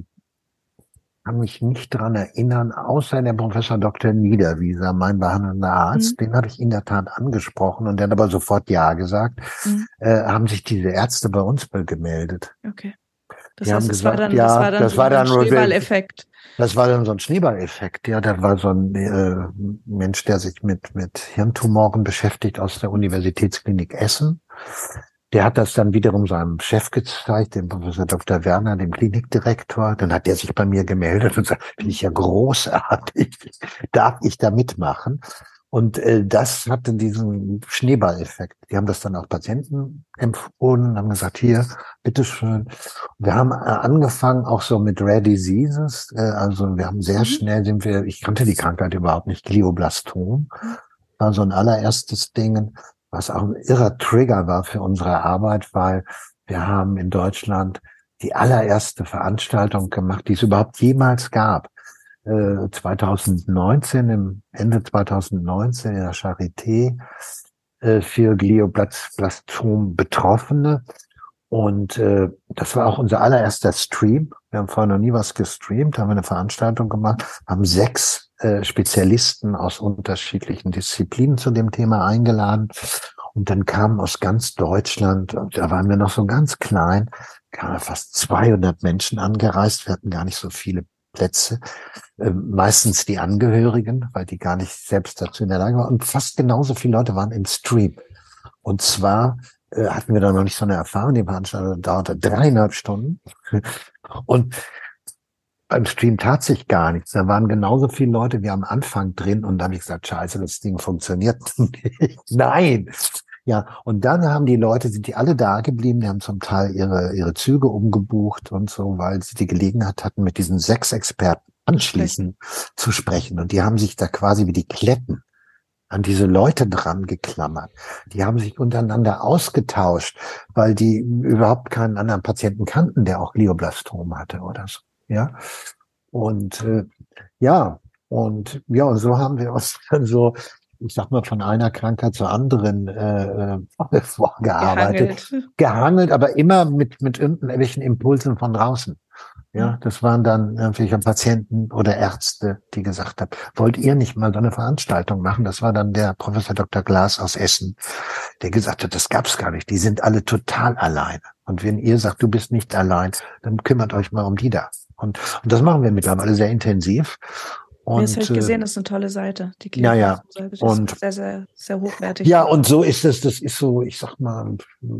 kann mich nicht dran erinnern, außer der Professor Doktor Niederwieser, mein behandelnder Arzt, mhm. den habe ich in der Tat angesprochen und der hat aber sofort Ja gesagt, mhm. äh, haben sich diese Ärzte bei uns gemeldet. Okay. Das heißt, es war dann, ja, das war dann das so war dann ein Schneeballeffekt. Das war dann so ein Schneeballeffekt. Ja, da war so ein äh, Mensch, der sich mit mit Hirntumoren beschäftigt aus der Universitätsklinik Essen. der hat das dann wiederum seinem Chef gezeigt, dem Professor Doktor Werner, dem Klinikdirektor. Dann hat der sich bei mir gemeldet und sagt, finde ich ja großartig, darf ich da mitmachen? Und äh, das hatte diesen Schneeballeffekt. Die haben das dann auch Patienten empfohlen, haben gesagt, hier, bitteschön. Wir haben äh, angefangen auch so mit Rare Diseases. Äh, also wir haben sehr Mhm. schnell, sind wir, ich kannte die Krankheit überhaupt nicht, Glioblastom. War so ein allererstes Ding, was auch ein irrer Trigger war für unsere Arbeit, weil wir haben in Deutschland die allererste Veranstaltung gemacht, die es überhaupt jemals gab. Äh, zwanzig neunzehn, im Ende zwanzig neunzehn in der Charité äh, für Glioblastom Betroffene. Und äh, das war auch unser allererster Stream. Wir haben vorher noch nie was gestreamt, haben eine Veranstaltung gemacht, haben sechs äh, Spezialisten aus unterschiedlichen Disziplinen zu dem Thema eingeladen. Und dann kamen aus ganz Deutschland, und da waren wir noch so ganz klein, kamen fast zweihundert Menschen angereist. Wir hatten gar nicht so viele Plätze. Äh, meistens die Angehörigen, weil die gar nicht selbst dazu in der Lage waren. Und fast genauso viele Leute waren im Stream. Und zwar äh, hatten wir da noch nicht so eine Erfahrung. Die Veranstaltung dauerte dreieinhalb Stunden. Und beim Stream tat sich gar nichts. Da waren genauso viele Leute wie am Anfang drin. Und dann habe ich gesagt, scheiße, das Ding funktioniert nicht. Nein. Ja, und dann haben die Leute, sind die alle da geblieben, die haben zum Teil ihre ihre Züge umgebucht und so, weil sie die Gelegenheit hatten, mit diesen sechs Experten anschließend zu sprechen. Und die haben sich da quasi wie die Kletten an diese Leute dran geklammert. Die haben sich untereinander ausgetauscht, weil die überhaupt keinen anderen Patienten kannten, der auch Glioblastom hatte oder so. Ja, und äh, ja, und ja, und so haben wir uns dann so, ich sag mal, von einer Krankheit zur anderen äh, äh, vorgearbeitet. Gehangelt. Gehangelt, aber immer mit mit irgendwelchen Impulsen von draußen. Ja, das waren dann irgendwelche Patienten oder Ärzte, die gesagt haben, wollt ihr nicht mal so eine Veranstaltung machen? Das war dann der Professor Doktor Glas aus Essen, der gesagt hat, das gab's gar nicht. Die sind alle total alleine. Und wenn ihr sagt, du bist nicht allein, dann kümmert euch mal um die da. Und, und das machen wir mittlerweile sehr intensiv. Und, das habe ich gesehen, äh, das ist eine tolle Seite. Die ja, ja. Seite, das Und ist sehr, sehr, sehr hochwertig. ja, und so ist es, das ist so, ich sag mal,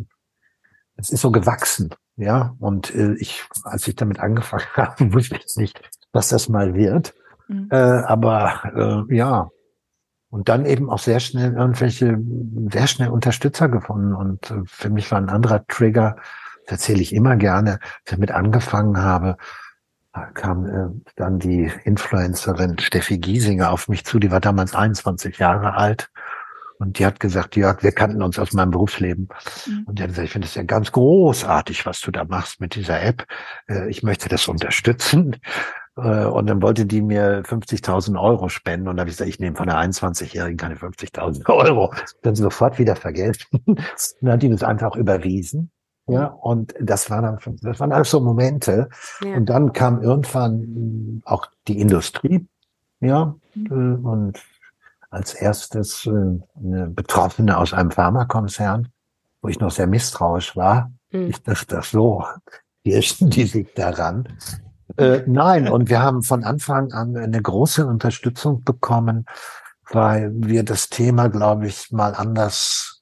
es ist so gewachsen, ja. Und äh, ich, als ich damit angefangen habe, wusste ich nicht, was das mal wird. Mhm. Äh, aber äh, ja. Und dann eben auch sehr schnell irgendwelche, sehr schnell Unterstützer gefunden. Und äh, für mich war ein anderer Trigger, das erzähle ich immer gerne, als ich damit angefangen habe, kam äh, dann die Influencerin Steffi Giesinger auf mich zu, die war damals einundzwanzig Jahre alt. Und die hat gesagt, Jörg, wir kannten uns aus meinem Berufsleben. Mhm. Und die hat gesagt, ich finde es ja ganz großartig, was du da machst mit dieser App. Äh, ich möchte das unterstützen. Äh, und dann wollte die mir fünfzigtausend Euro spenden. Und da habe ich gesagt, ich nehme von der einundzwanzigjährigen keine fünfzigtausend Euro. Dann sofort wieder vergelten. Dann hat die das einfach überwiesen. Ja, und das war dann, das waren alles so Momente. Ja. Und dann kam irgendwann auch die Industrie. Ja, mhm. und als erstes äh, eine Betroffene aus einem Pharmakonzern, wo ich noch sehr misstrauisch war. Hm. Ich dachte, ach so, die, die liegt daran. Äh, nein, und wir haben von Anfang an eine große Unterstützung bekommen, weil wir das Thema, glaube ich, mal anders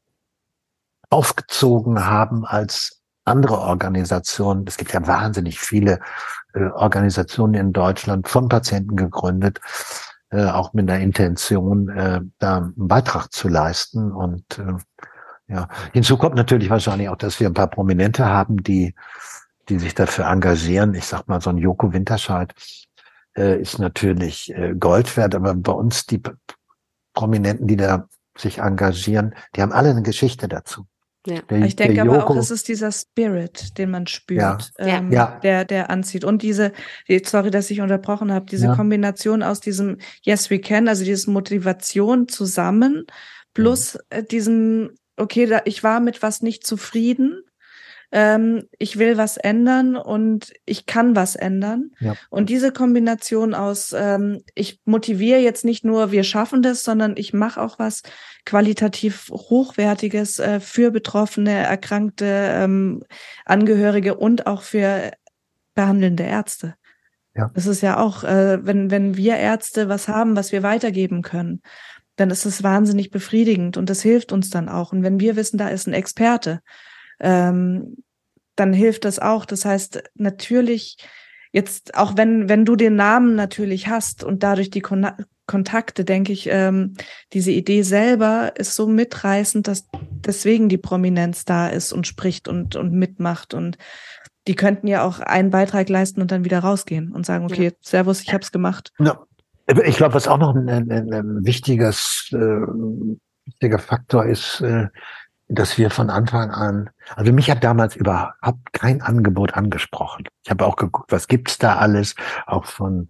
aufgezogen haben als andere Organisationen. Es gibt ja wahnsinnig viele äh, Organisationen in Deutschland von Patienten gegründet, Äh, auch mit der Intention, äh, da einen Beitrag zu leisten. Und äh, ja, hinzu kommt natürlich wahrscheinlich auch, dass wir ein paar Prominente haben, die die sich dafür engagieren. Ich sag mal, so ein Joko Winterscheid äh, ist natürlich äh, Gold wert, aber bei uns die Prominenten, die da sich engagieren, die haben alle eine Geschichte dazu. Ja. Der, ich denke aber auch, es ist dieser Spirit, den man spürt, ja. Ähm, ja. der der anzieht. Und diese, sorry, dass ich unterbrochen habe, diese ja. Kombination aus diesem Yes, we can, also diese Motivation zusammen, plus ja. diesem, okay, da, ich war mit was nicht zufrieden, ähm, ich will was ändern und ich kann was ändern. Ja. Und diese Kombination aus, ähm, ich motiviere jetzt nicht nur, wir schaffen das, sondern ich mache auch was qualitativ Hochwertiges äh, für Betroffene, erkrankte ähm, Angehörige und auch für behandelnde Ärzte. Ja. Das ist ja auch, äh, wenn wenn wir Ärzte was haben, was wir weitergeben können, dann ist es wahnsinnig befriedigend und das hilft uns dann auch. Und wenn wir wissen, da ist ein Experte, ähm, dann hilft das auch. Das heißt, natürlich jetzt, auch wenn wenn du den Namen natürlich hast und dadurch die Kon- Kontakte, denke ich, ähm, diese Idee selber ist so mitreißend, dass deswegen die Prominenz da ist und spricht und und mitmacht. Und die könnten ja auch einen Beitrag leisten und dann wieder rausgehen und sagen, okay, ja. Servus, ich hab's gemacht. Ja. Ich glaube, was auch noch ein, ein, ein wichtiges, äh, wichtiger Faktor ist, äh, dass wir von Anfang an, also mich hat damals überhaupt kein Angebot angesprochen. Ich habe auch geguckt, was gibt's da alles, auch von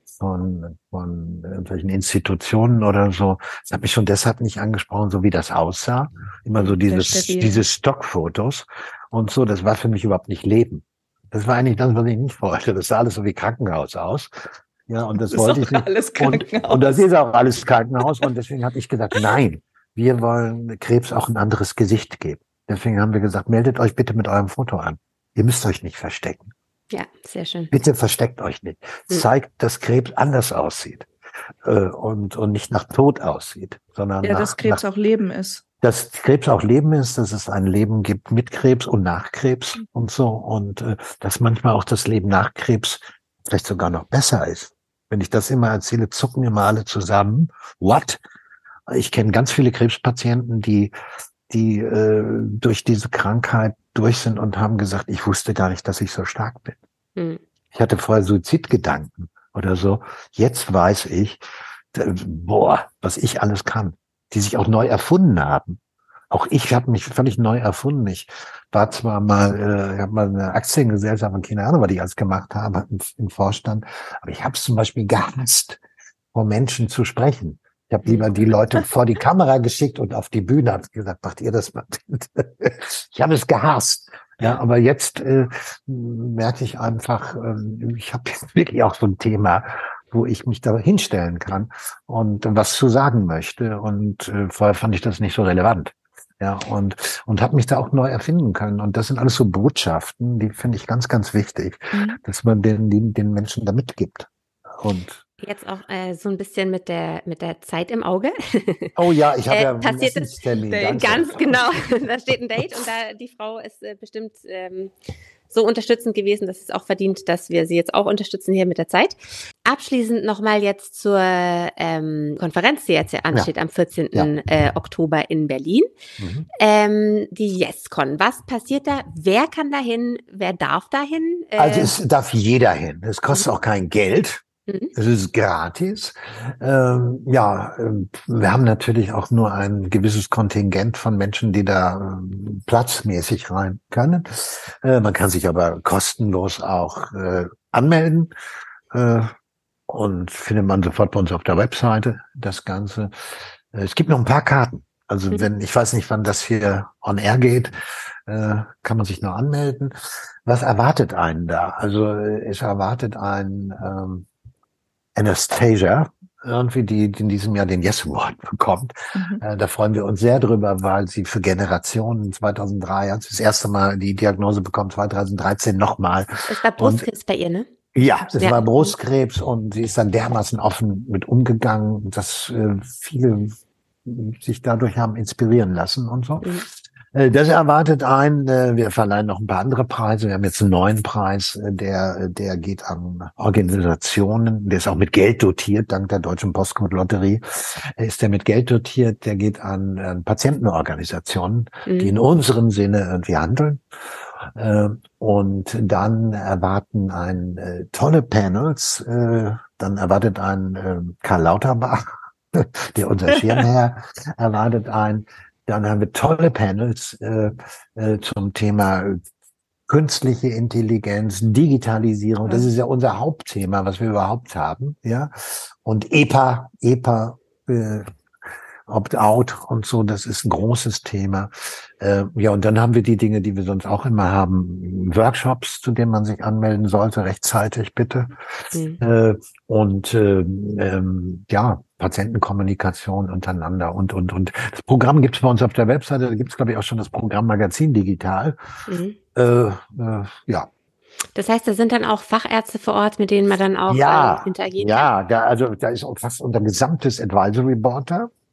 von von irgendwelchen Institutionen oder so. Das hat mich schon deshalb nicht angesprochen, so wie das aussah. Immer so dieses diese Stockfotos und so. Das war für mich überhaupt nicht Leben. Das war eigentlich das, was ich nicht wollte. Das sah alles so wie Krankenhaus aus. Ja, und das, das wollte ich nicht. Alles und, und das ist auch alles Krankenhaus. Und deswegen habe ich gesagt, nein, wir wollen Krebs auch ein anderes Gesicht geben. Deswegen haben wir gesagt, meldet euch bitte mit eurem Foto an. Ihr müsst euch nicht verstecken. Ja, sehr schön. Bitte versteckt euch nicht. Zeigt, dass Krebs anders aussieht äh, und und nicht nach Tod aussieht, sondern ja, nach, dass Krebs nach, auch Leben ist. Dass Krebs auch Leben ist, dass es ein Leben gibt mit Krebs und nach Krebs mhm. und so und äh, dass manchmal auch das Leben nach Krebs vielleicht sogar noch besser ist. Wenn ich das immer erzähle, zucken immer alle zusammen. What? Ich kenne ganz viele Krebspatienten, die die äh, durch diese Krankheit durch sind und haben gesagt, ich wusste gar nicht, dass ich so stark bin. Mhm. Ich hatte vorher Suizidgedanken oder so. Jetzt weiß ich, boah, was ich alles kann. Die sich auch neu erfunden haben. Auch ich habe mich völlig neu erfunden. Ich war zwar mal, äh, ich habe mal eine Aktiengesellschaft und keine Ahnung, was ich alles gemacht habe im, im Vorstand, aber ich habe es zum Beispiel gehasst, vor Menschen zu sprechen. Ich habe lieber die Leute vor die Kamera geschickt und auf die Bühne habe gesagt, macht ihr das mal bitte. Ich habe es gehasst. Ja, aber jetzt äh, merke ich einfach, äh, ich habe jetzt wirklich auch so ein Thema, wo ich mich da hinstellen kann und was zu sagen möchte. Und äh, vorher fand ich das nicht so relevant. Ja, und und habe mich da auch neu erfinden können. Und das sind alles so Botschaften, die finde ich ganz, ganz wichtig, mhm. dass man den, den, den Menschen da mitgibt. Und jetzt auch äh, so ein bisschen mit der mit der Zeit im Auge. Oh ja, ich habe äh, ja einen Essenstermin. Ganz, ganz genau, da steht ein Date und da die Frau ist äh, bestimmt ähm, so unterstützend gewesen, dass es auch verdient, dass wir sie jetzt auch unterstützen hier mit der Zeit. Abschließend nochmal jetzt zur ähm, Konferenz, die jetzt ja ansteht ja. am vierzehnten Ja. Äh, Oktober in Berlin. Mhm. Ähm, die YesCon, was passiert da? Wer kann da hin? Wer darf da hin? Äh, also es darf jeder hin. Es kostet mhm. auch kein Geld. Es ist gratis. Ähm, ja, wir haben natürlich auch nur ein gewisses Kontingent von Menschen, die da äh, platzmäßig rein können. Äh, man kann sich aber kostenlos auch äh, anmelden äh, und findet man sofort bei uns auf der Webseite das Ganze. Äh, es gibt noch ein paar Karten. Also wenn, ich weiß nicht, wann das hier on air geht, äh, kann man sich noch anmelden. Was erwartet einen da? Also es erwartet einen ähm, Anastasia, irgendwie, die, die in diesem Jahr den Yes Award bekommt. Mhm. Äh, da freuen wir uns sehr drüber, weil sie für Generationen zweitausenddrei hat das erste Mal die Diagnose bekommen, zweitausenddreizehn nochmal. Es war Brustkrebs und, bei ihr, ne? Ja, es ja. war Brustkrebs und sie ist dann dermaßen offen mit umgegangen, dass äh, viele sich dadurch haben inspirieren lassen und so. Mhm. Das erwartet einen. Wir verleihen noch ein paar andere Preise. Wir haben jetzt einen neuen Preis, der der geht an Organisationen. Der ist auch mit Geld dotiert, dank der Deutschen Postcode-Lotterie ist der mit Geld dotiert. Der geht an, an Patientenorganisationen, mhm. die in unserem Sinne irgendwie handeln. Und dann erwarten einen tolle Panels. Dann erwartet einen Karl Lauterbach, der unser Schirmherr, erwartet einen. Dann haben wir tolle Panels äh, äh, zum Thema künstliche Intelligenz, Digitalisierung. Das ist ja unser Hauptthema, was wir überhaupt haben. Ja, und E P A, E P A, äh, Opt-out und so. Das ist ein großes Thema. Äh, ja, und dann haben wir die Dinge, die wir sonst auch immer haben. Workshops, zu denen man sich anmelden sollte, rechtzeitig bitte. Mhm. Äh, und äh, ähm, ja. Patientenkommunikation untereinander und, und, und. Das Programm gibt's bei uns auf der Webseite, da gibt's, glaube ich, auch schon das Programm Magazin Digital. Mhm. Äh, äh, ja. Das heißt, da sind dann auch Fachärzte vor Ort, mit denen man dann auch ja, äh, interagieren ja, kann? Ja, da, also da ist auch fast unser gesamtes Advisory Board da.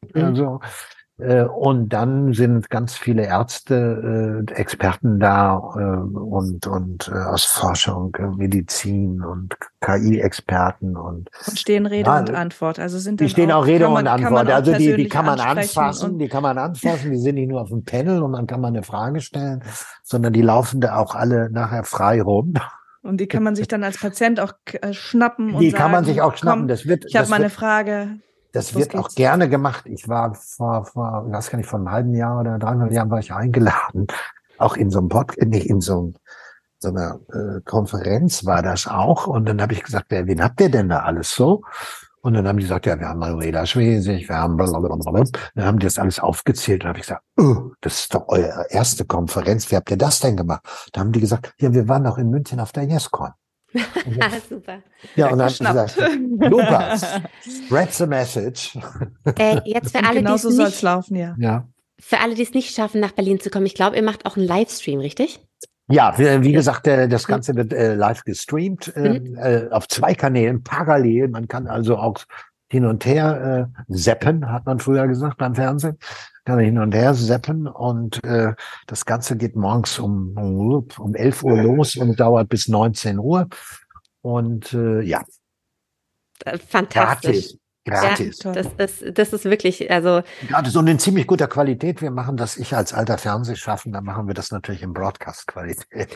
Mhm. Also, äh, und dann sind ganz viele Ärzte, äh, Experten da äh, und und äh, aus Forschung, äh, Medizin und K I-Experten und und stehen Rede ja, und Antwort. Also sind die dann stehen auch, auch Rede kann man, und kann man Antwort. auch Also die die persönlich kann man ansprechen anfassen, und die kann man anfassen. Die sind nicht nur auf dem Panel und dann kann man eine Frage stellen, sondern die laufen da auch alle nachher frei rum. Und die kann man sich dann als Patient auch äh, schnappen und Die sagen, kann man sich auch schnappen. komm, Das wird, ich habe das mal eine wird, Frage. das Los wird auch geht's. gerne gemacht. Ich war vor, vor, ich weiß gar nicht, vor einem halben Jahr oder dreieinhalb Jahren war ich eingeladen. Auch in so einem Podcast, nicht in so, einem, so einer äh, Konferenz war das auch. Und dann habe ich gesagt, wer, wen habt ihr denn da alles so? Und dann haben die gesagt, ja, wir haben Manuela Schwesig, wir haben blablabla. Dann haben die das alles aufgezählt. Und dann habe ich gesagt, oh, das ist doch eure erste Konferenz. Wie habt ihr das denn gemacht? Da haben die gesagt, ja, wir waren doch in München auf der YesCon. Super. Ja, und dann habe ich gesagt, Lukas, spread the message. Äh, jetzt für Und alle, die genau es so soll's nicht, laufen, ja. Ja. für alle, die es nicht schaffen, nach Berlin zu kommen, ich glaube, ihr macht auch einen Livestream, richtig? Ja, wie, wie Ja. gesagt, äh, das Ganze wird äh, live gestreamt, äh, Mhm. äh, auf zwei Kanälen parallel. Man kann also auch hin und her äh, zappen, hat man früher gesagt beim Fernsehen. Kann hin und her zappen und äh, das Ganze geht morgens um, um elf Uhr los und dauert bis neunzehn Uhr. Und äh, ja, Äh, Fantastisch. gratis, gratis. Ja, das ist, das ist wirklich, also Gratis und in ziemlich guter Qualität. Wir machen das, ich als alter Fernsehschaffender, machen wir das natürlich in Broadcast-Qualität.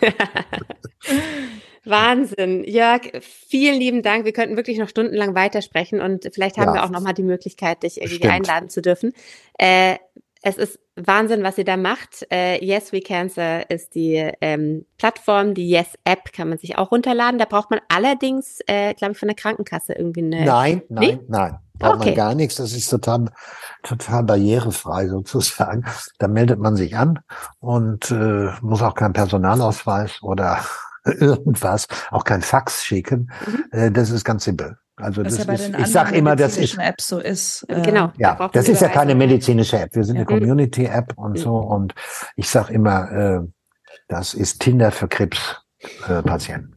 Wahnsinn. Jörg, vielen lieben Dank. Wir könnten wirklich noch stundenlang weitersprechen und vielleicht haben Ja. wir auch nochmal die Möglichkeit, dich irgendwie Bestimmt. einladen zu dürfen. Äh, es ist Wahnsinn, was ihr da macht. Äh, Yes We Cancer ist die ähm, Plattform, die Yes-App kann man sich auch runterladen. Da braucht man allerdings, äh, glaube ich, von der Krankenkasse irgendwie eine... Nein, nein, Nee? nein. Braucht Okay. man gar nichts. Das ist total, total barrierefrei sozusagen. Da meldet man sich an und äh, muss auch keinen Personalausweis oder irgendwas, auch kein Fax schicken. Mhm. Äh, das ist ganz simpel. Also Was das ja bei ist, den ich sag anderen immer, das ist medizinischen Apps so ist. Äh, Genau. Da ja, braucht das man ist ja keine Überweisung. medizinische App. Wir sind eine Ja. Community-App und so. Und ich sag immer, äh, das ist Tinder für Krebspatienten.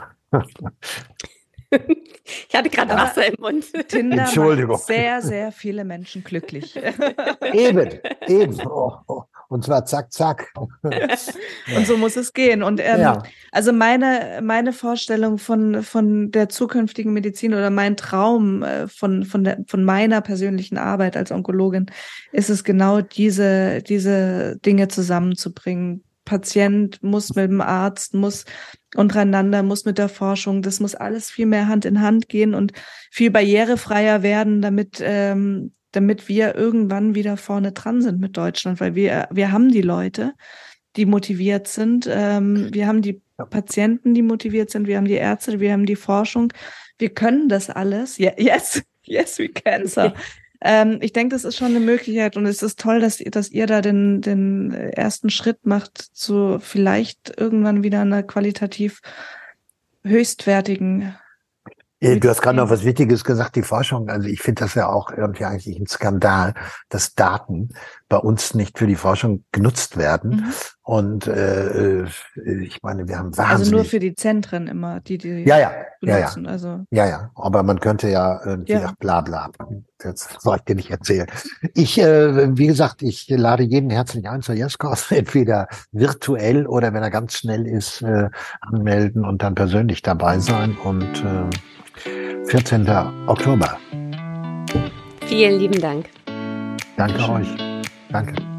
Ich hatte gerade Aber Wasser im Mund. Tinder Entschuldigung. macht sehr, sehr viele Menschen glücklich. Eben, eben. Oh, oh. Und zwar zack, zack. Und so muss es gehen. Und ähm, Ja. also meine, meine Vorstellung von, von der zukünftigen Medizin oder mein Traum äh, von, von, der, von meiner persönlichen Arbeit als Onkologin ist es genau diese, diese Dinge zusammenzubringen. Patient muss mit dem Arzt, muss untereinander, muss mit der Forschung, das muss alles viel mehr Hand in Hand gehen und viel barrierefreier werden, damit, ähm, damit wir irgendwann wieder vorne dran sind mit Deutschland, weil wir, wir haben die Leute, die motiviert sind, ähm, wir haben die Patienten, die motiviert sind, wir haben die Ärzte, wir haben die Forschung, wir können das alles. Yeah, yes, yes, we can, sir. Ähm, ich denke, das ist schon eine Möglichkeit und es ist toll, dass, dass ihr da den, den ersten Schritt macht zu vielleicht irgendwann wieder einer qualitativ höchstwertigen. Du hast gerade noch was Wichtiges gesagt, die Forschung. Also ich finde das ja auch irgendwie eigentlich ein Skandal, dass Daten bei uns nicht für die Forschung genutzt werden. Mhm. Und äh, ich meine, wir haben wahnsinnig... Also nur für die Zentren immer, die die ja, ja, benutzen. Ja, ja. Also. ja, ja, aber man könnte ja irgendwie, Ja. ach, bla bla, das soll ich dir nicht erzählen. Ich, äh, wie gesagt, ich lade jeden herzlich ein zur YesCon, entweder virtuell oder wenn er ganz schnell ist, äh, anmelden und dann persönlich dabei sein. Und äh, vierzehnten Oktober. Vielen lieben Dank. Danke euch. Danke.